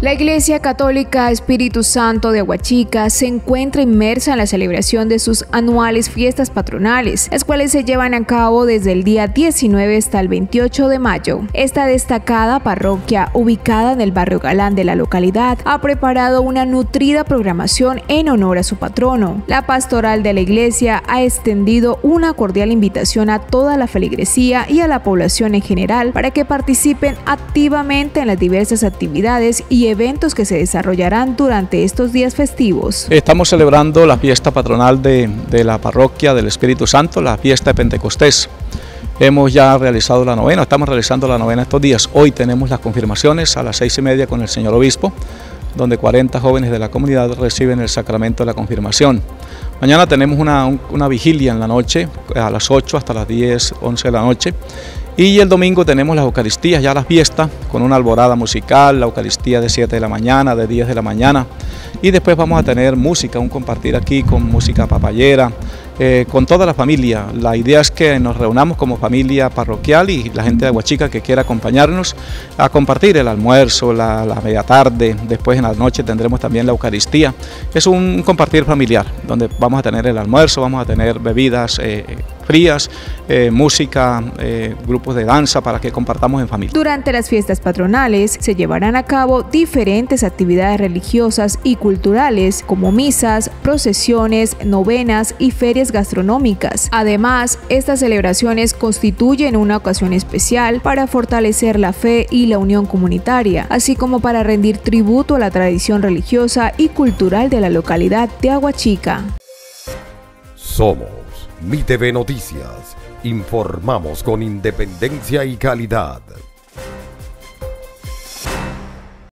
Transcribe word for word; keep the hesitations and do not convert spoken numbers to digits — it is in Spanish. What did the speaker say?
La Iglesia Católica Espíritu Santo de Aguachica se encuentra inmersa en la celebración de sus anuales fiestas patronales, las cuales se llevan a cabo desde el día diecinueve hasta el veintiocho de mayo. Esta destacada parroquia, ubicada en el barrio Galán de la localidad, ha preparado una nutrida programación en honor a su patrono. La pastoral de la iglesia ha extendido una cordial invitación a toda la feligresía y a la población en general para que participen activamente en las diversas actividades y eventos que se desarrollarán durante estos días festivos. Estamos celebrando la fiesta patronal de, de la parroquia del Espíritu Santo, la fiesta de Pentecostés. Hemos ya realizado la novena, estamos realizando la novena estos días. Hoy tenemos las confirmaciones a las seis y media con el señor obispo, donde cuarenta jóvenes de la comunidad reciben el sacramento de la confirmación. Mañana tenemos una, una vigilia en la noche, a las ocho hasta las diez, once de la noche. Y el domingo tenemos las Eucaristías, ya la fiesta, con una alborada musical, la Eucaristía de siete de la mañana, de diez de la mañana. Y después vamos a tener música, un compartir aquí con música papayera, eh, con toda la familia. La idea es que nos reunamos como familia parroquial y la gente de Aguachica que quiera acompañarnos a compartir el almuerzo, la, la media tarde, después en la noche tendremos también la Eucaristía. Es un compartir familiar, donde vamos a tener el almuerzo, vamos a tener bebidas eh, frías, eh, música, eh, grupos de danza para que compartamos en familia. Durante las fiestas patronales se llevarán a cabo diferentes actividades religiosas y culturales como misas, procesiones, novenas y ferias gastronómicas. Además, estas celebraciones constituyen una ocasión especial para fortalecer la fe y la unión comunitaria, así como para rendir tributo a la tradición religiosa y cultural de la localidad de Aguachica. Somos Mi T V Noticias, informamos con independencia y calidad.